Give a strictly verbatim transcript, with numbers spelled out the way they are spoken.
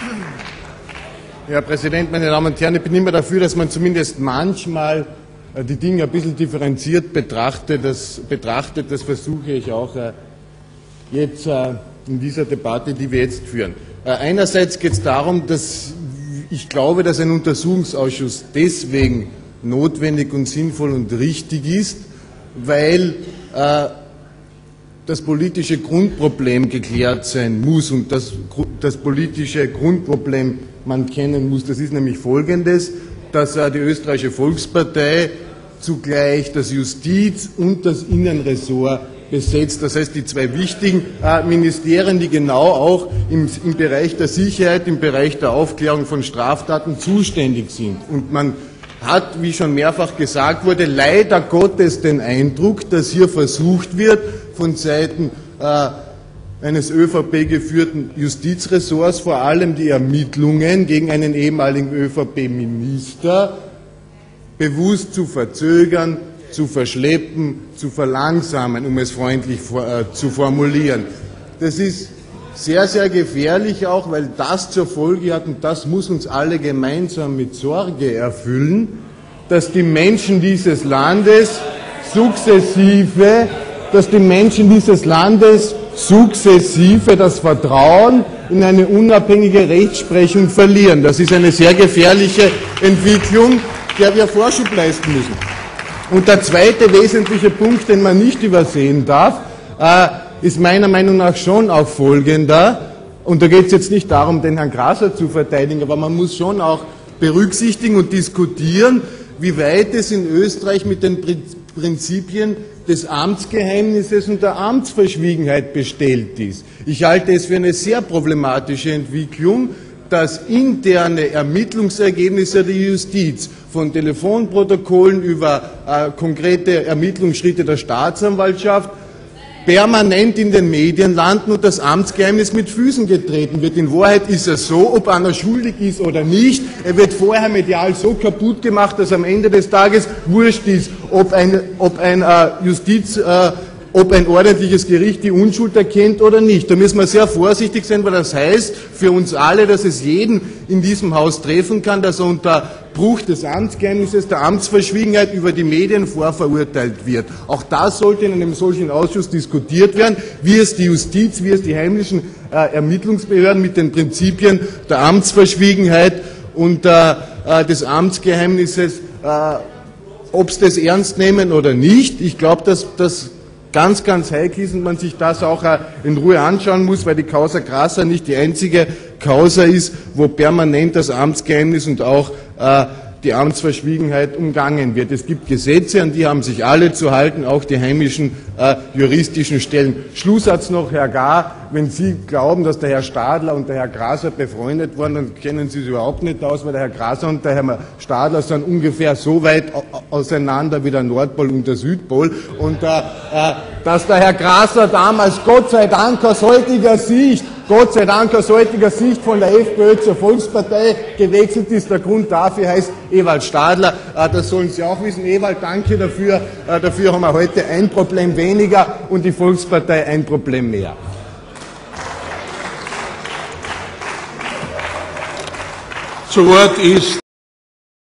Herr Präsident, meine Damen und Herren, ich bin immer dafür, dass man zumindest manchmal die Dinge ein bisschen differenziert betrachtet. Das, betrachtet, das versuche ich auch jetzt in dieser Debatte, die wir jetzt führen. Einerseits geht es darum, dass ich glaube, dass ein Untersuchungsausschuss deswegen notwendig und sinnvoll und richtig ist, weil äh, das politische Grundproblem geklärt sein muss und das, das politische Grundproblem man kennen muss. Das ist nämlich folgendes, dass äh, die Österreichische Volkspartei zugleich das Justiz- und das Innenressort besetzt. Das heißt, die zwei wichtigen äh, Ministerien, die genau auch im, im Bereich der Sicherheit, im Bereich der Aufklärung von Straftaten zuständig sind. Und man hat, wie schon mehrfach gesagt wurde, leider Gottes den Eindruck, dass hier versucht wird, von Seiten äh, eines ÖVP geführten Justizressorts vor allem die Ermittlungen gegen einen ehemaligen ÖVP-Minister bewusst zu verzögern, zu verschleppen, zu verlangsamen, um es freundlich vor, äh, zu formulieren. Das ist sehr, sehr gefährlich auch, weil das zur Folge hat, und das muss uns alle gemeinsam mit Sorge erfüllen, dass die Menschen dieses Landes sukzessive, dass die Menschen dieses Landes sukzessive das Vertrauen in eine unabhängige Rechtsprechung verlieren. Das ist eine sehr gefährliche Entwicklung, der wir Vorschub leisten müssen. Und der zweite wesentliche Punkt, den man nicht übersehen darf, äh, ist meiner Meinung nach schon auch folgender, und da geht es jetzt nicht darum, den Herrn Grasser zu verteidigen, aber man muss schon auch berücksichtigen und diskutieren, wie weit es in Österreich mit den Prinzipien des Amtsgeheimnisses und der Amtsverschwiegenheit bestellt ist. Ich halte es für eine sehr problematische Entwicklung, dass interne Ermittlungsergebnisse der Justiz von Telefonprotokollen über äh, konkrete Ermittlungsschritte der Staatsanwaltschaft permanent in den Medien landen und das Amtsgeheimnis mit Füßen getreten wird. In Wahrheit ist es so, ob einer schuldig ist oder nicht, er wird vorher medial so kaputt gemacht, dass am Ende des Tages wurscht ist, ob ein, ob ein äh, Justiz, äh, ob ein ordentliches Gericht die Unschuld erkennt oder nicht. Da müssen wir sehr vorsichtig sein, weil das heißt für uns alle, dass es jeden in diesem Haus treffen kann, dass er unter Bruch des Amtsgeheimnisses, der Amtsverschwiegenheit über die Medien vorverurteilt wird. Auch das sollte in einem solchen Ausschuss diskutiert werden, wie es die Justiz, wie es die heimlichen äh, Ermittlungsbehörden mit den Prinzipien der Amtsverschwiegenheit und äh, des Amtsgeheimnisses, äh, ob sie das ernst nehmen oder nicht. Ich glaube, dass das ganz, ganz heikel ist und man sich das auch in Ruhe anschauen muss, weil die Causa Grasser nicht die einzige Causa ist, wo permanent das Amtsgeheimnis und auch äh, die Amtsverschwiegenheit umgangen wird. Es gibt Gesetze, an die haben sich alle zu halten, auch die heimischen äh, juristischen Stellen. Schlusssatz noch, Herr Gar, wenn Sie glauben, dass der Herr Stadler und der Herr Grasser befreundet waren, dann kennen Sie es überhaupt nicht aus, weil der Herr Grasser und der Herr Stadler sind ungefähr so weit auseinander wie der Nordpol und der Südpol. Und äh, äh, dass der Herr Grasser damals, Gott sei Dank aus heutiger Sicht, Gott sei Dank aus heutiger Sicht von der FPÖ zur Volkspartei gewechselt ist. Der Grund dafür heißt Ewald Stadler. Das sollen Sie auch wissen. Ewald, danke dafür. Dafür haben wir heute ein Problem weniger und die Volkspartei ein Problem mehr. Zu Wort ist